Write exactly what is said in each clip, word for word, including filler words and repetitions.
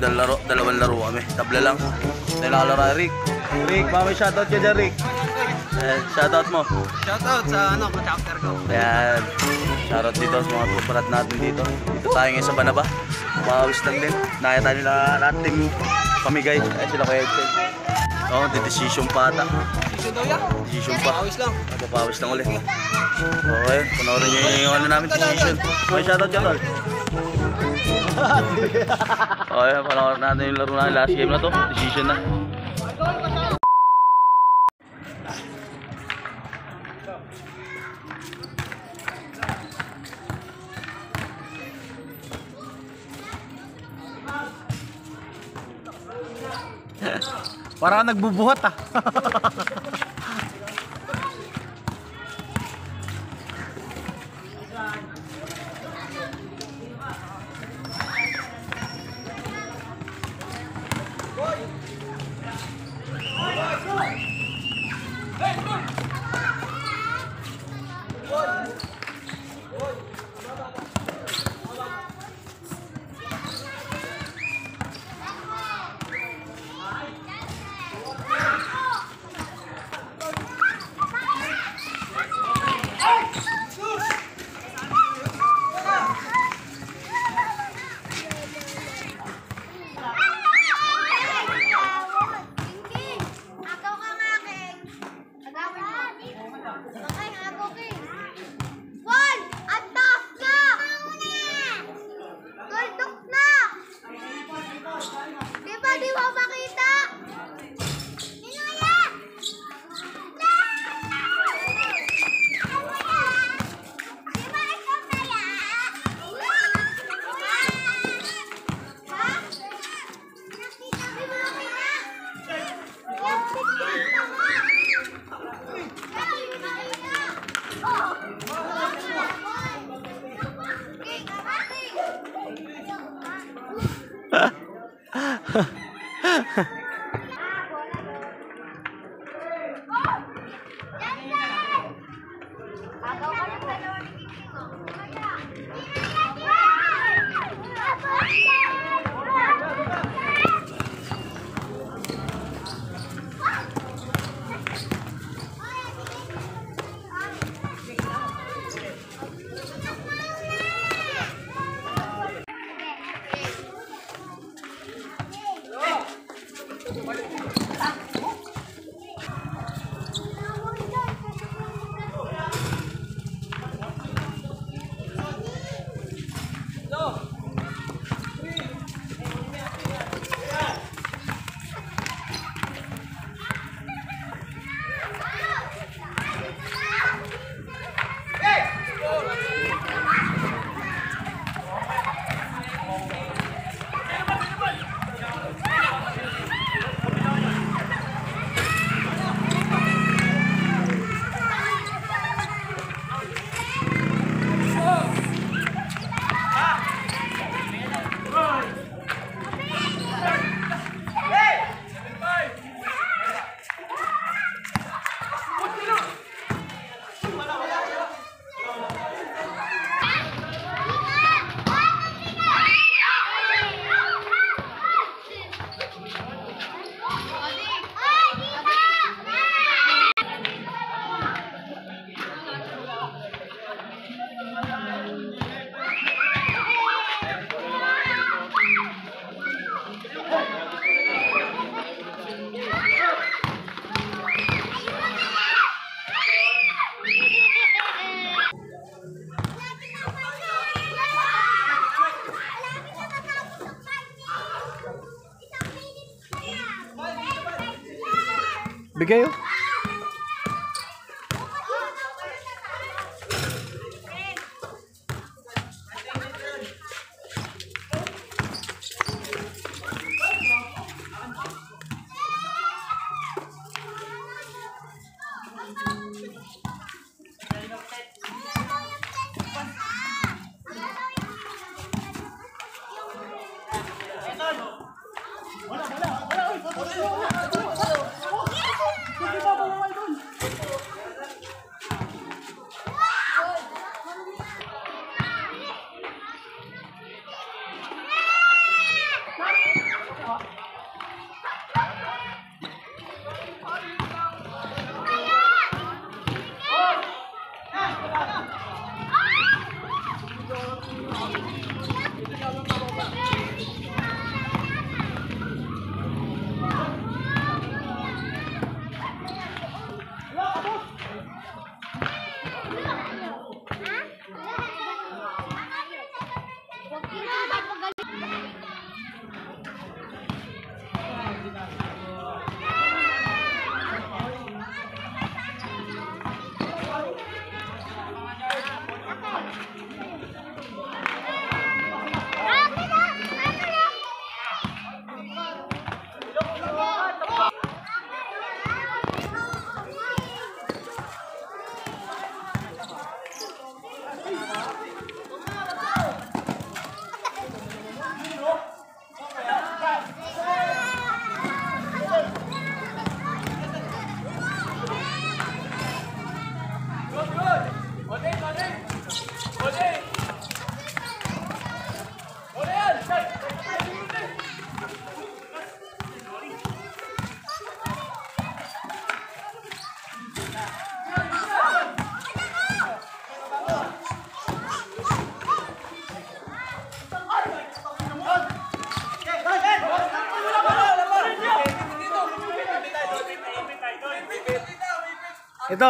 dalawang laro, dalawang laro kami. Tabla lang. Tayo nakalaro. Rick. Rick, mami shoutout ka dyan, Rick. Eh, shoutout mo. Shoutout sa ano, chapter ko. Ayan. Shoutout dito sa mga tuparat natin dito. Dito tayo ngayon sa Banaba. Makawis lang din. Nakita nila natin pamigay. Ay sila kaya Excel. Oo, oh, decision pa ata. Decision daw yan? Decision pa. Papawis lang. Papawis lang ulit. Okay, panoorin nyo yung ano namin decision. Okay, shoutout ka tol. Okay, panoorin natin yung laro natin. Last game na to. Decision na. Parang nagbubuhat ah. Bigay oh. Wala, wala, wala, wala, wala, wala, wala, wala, wala, Ito.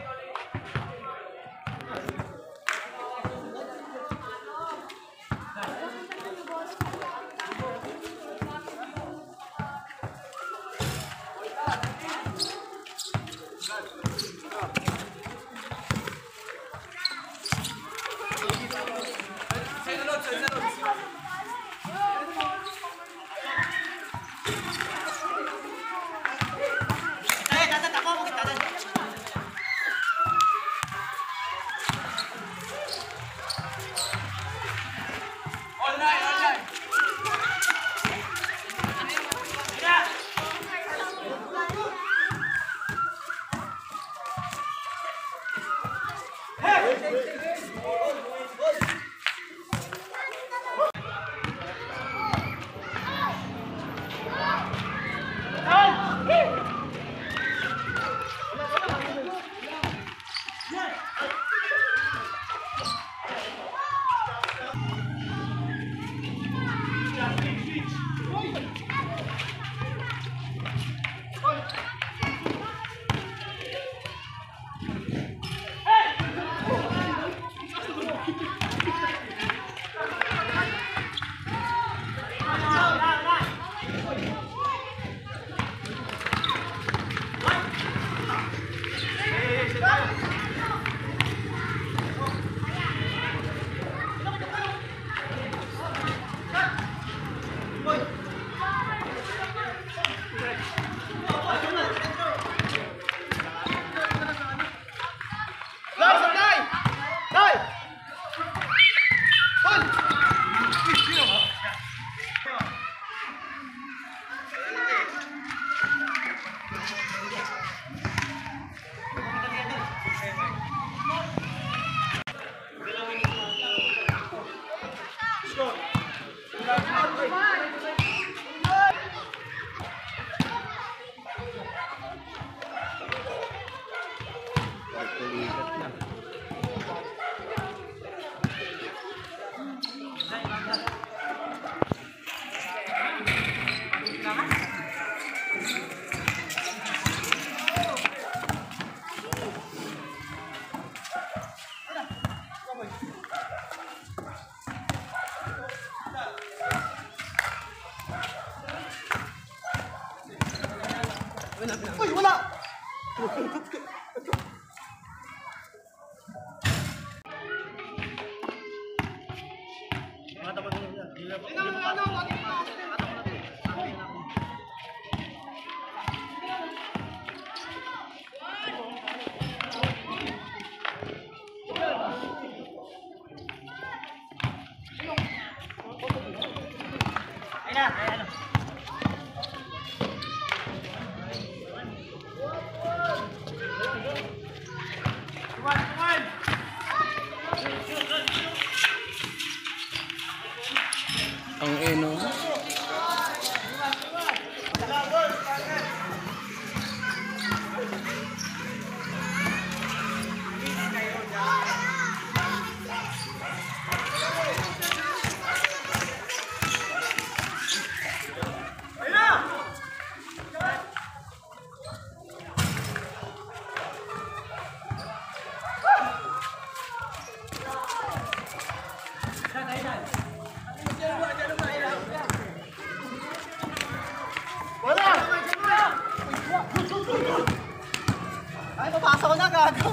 Uy, wala! Ang eno. Ay, papasok ko na, gago.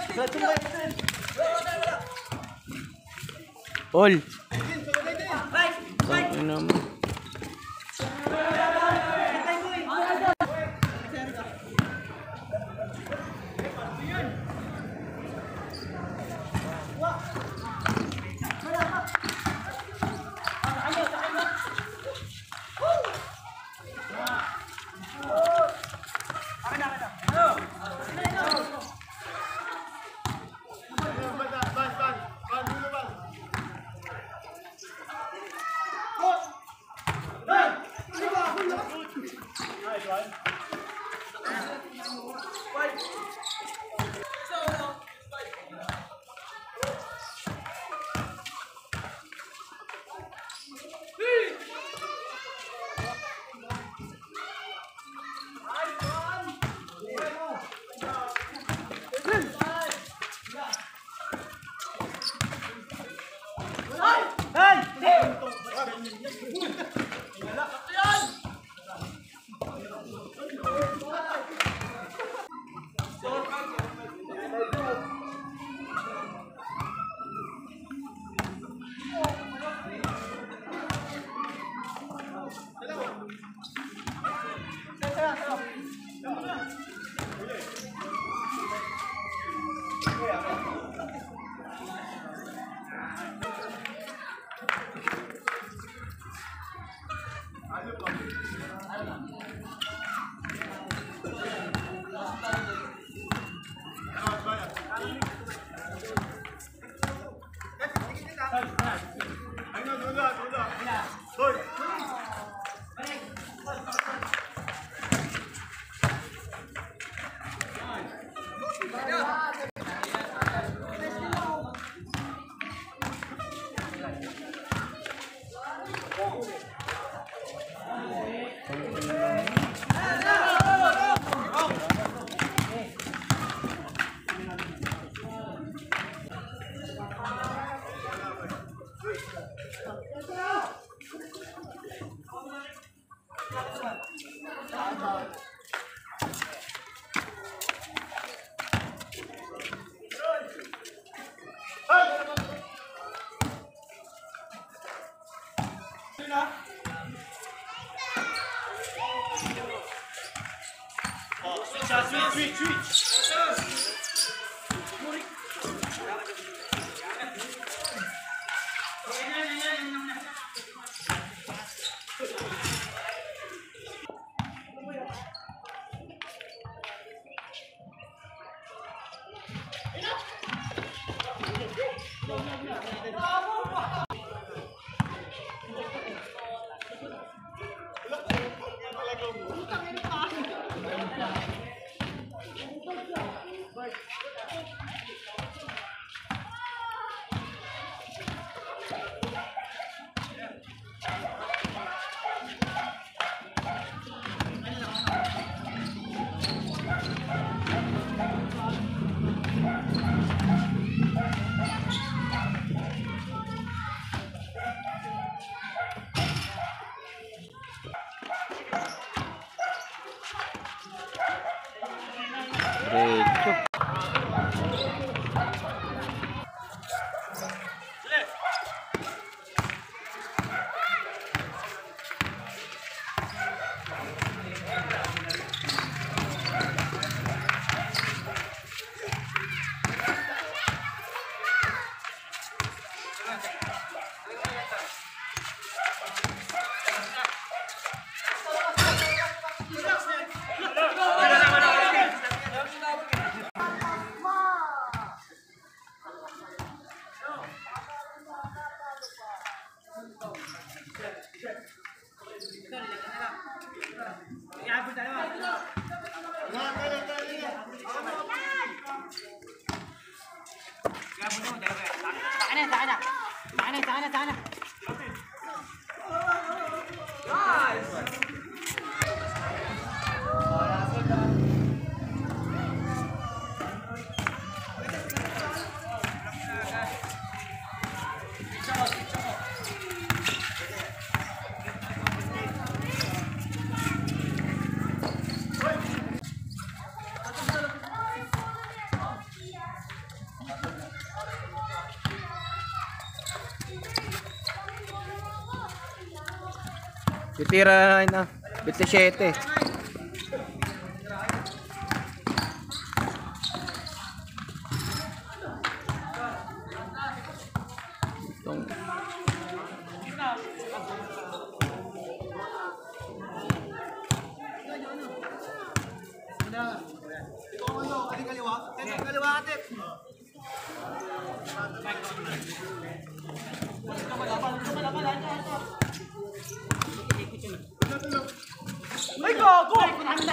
All. Ang ina mo. Diretso. Titira na. twenty-seven. Itong Ay, gago!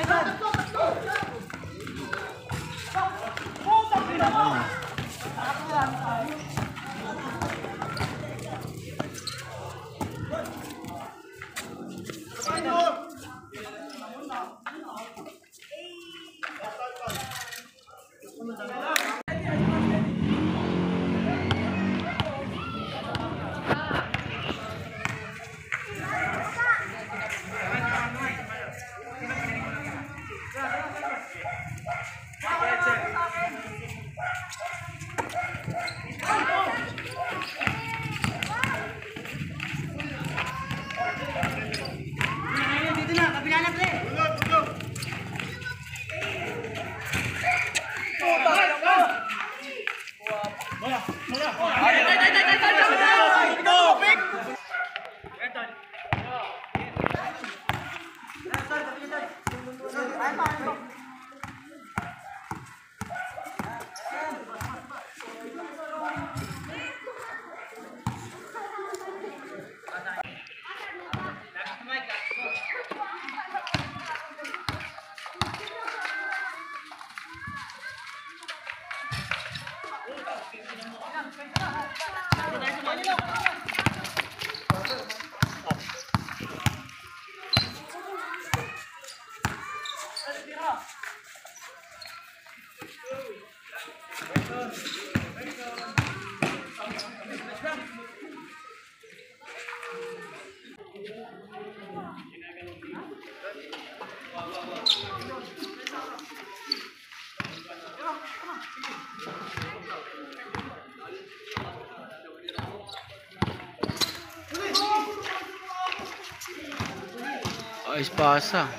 ayos pasa.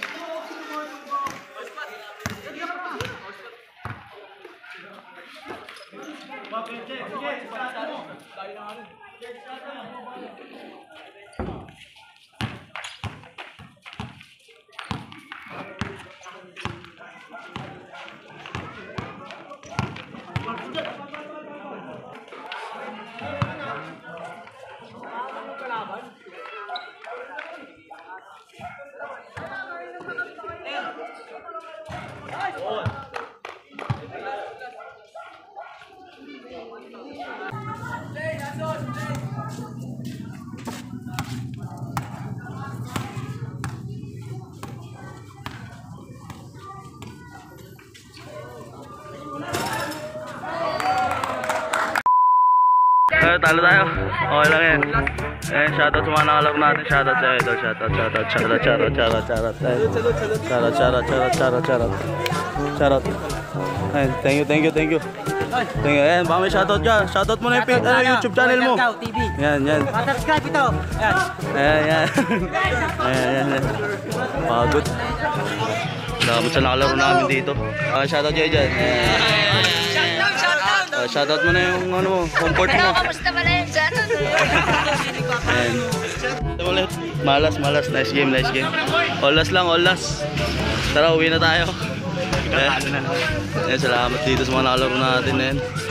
Eh, talo tayo. Okay lang yan. Eh, shoutout sa mga nakalaro natin. Shoutout sa idol. Shoutout, shoutout, shoutout, shoutout, shoutout, shoutout. Shoutout, shoutout, shoutout, shoutout, shoutout. Shoutout. Ayun, thank you, thank you, thank you. Thank you. Ayan, baka may shoutout ka. Shoutout mo na yung ano, YouTube channel mo. Yan, yan. Subscribe ito. Ayan. Ayan, yan. Ayan, yan, yan. Pagod. Salamat sa nakalaro namin dito. Ah, shoutout kayo dyan. Uh, shoutout mo na yung ano mo, comfort mo. Kamusta pala yun dyan? Ayan. Ito ulit. Malas, malas. Nice game, nice game. All last lang, all last. Tara, uwi na tayo. Ayan. Ayan, salamat dito sa mga nakalaro natin. Ayan.